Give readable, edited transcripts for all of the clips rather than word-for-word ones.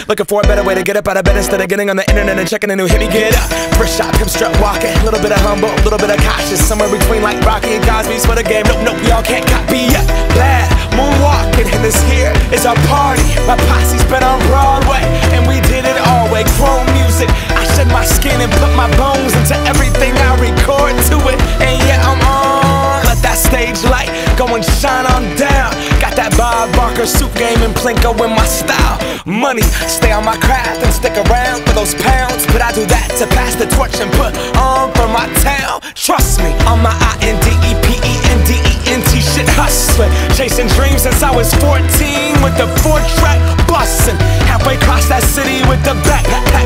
Looking for a better way to get up out of bed instead of getting on the internet and checking a new hit. Me get up, first shot, pimp strut walking, a little bit of humble, a little bit of cautious, somewhere between like Rocky and Cosby's for the game. Nope, y'all can't copy yet. Bad moonwalking, and this here is our party. My posse's been on Broadway, and we did it all way. Chrome music, I shed my skin and put my bones into everything I record to it. And yeah, I'm on. Let that stage light go and shine on down. Got that Bob Barker suit game and Plinko in my style. Money, stay on my craft and stick around for those pounds. But I do that to pass the torch and put on for my town. Trust me, on my INDEPENDENT shit hustling. Chasing dreams since I was 14 with the 4-track bustin'. Halfway across that city with the back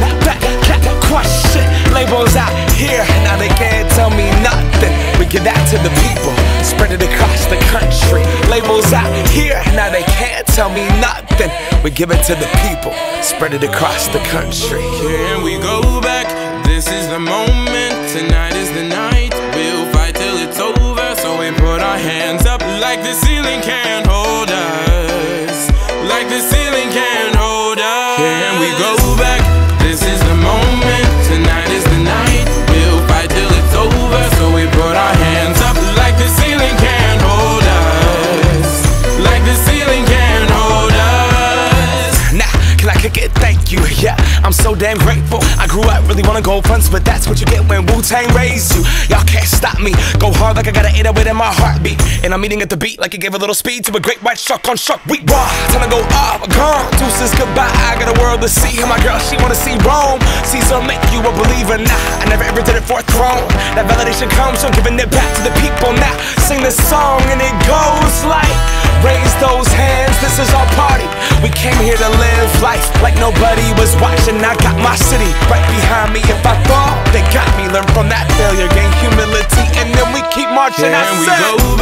crush shit. Labels out here, now they can't tell me nothing. We give that to the people, spread it across the country. Labels out here, now they can't tell me nothing. We give it to the people, spread it across the country. Can we go back? This is the moment, tonight is the night. We'll fight till it's over, so we put our hands up like the ceiling can't hold us. Like the ceiling can't hold us. Can we go back? This is the moment, tonight is the night. We'll fight till it's over, so we put our hands up like the ceiling can't hold us. Like the ceiling can't hold us. Nah, can I kick it? Thank you, yeah, I'm so damn grateful. I grew up really wanna go fronts, but that's what you get when Wu-Tang raised you. Y'all can't stop me, go hard like I got an 808 in my heartbeat. And I'm eating at the beat like it gave a little speed to a great white shark on shark week. Raw, time to go off, gone, deuces goodbye. I got a world to see, and my girl, she wanna see Rome. Caesar make you a believer, nah, I never ever did it for a throne. That validation comes from giving it back to the people. Now, sing this song and it goes like, raise those hands, this is our party. We came here to live life like nobody was watching. I got my city right behind me. If I fall, they got me. Learn from that failure, gain humility, and then we keep marching. Can we go back?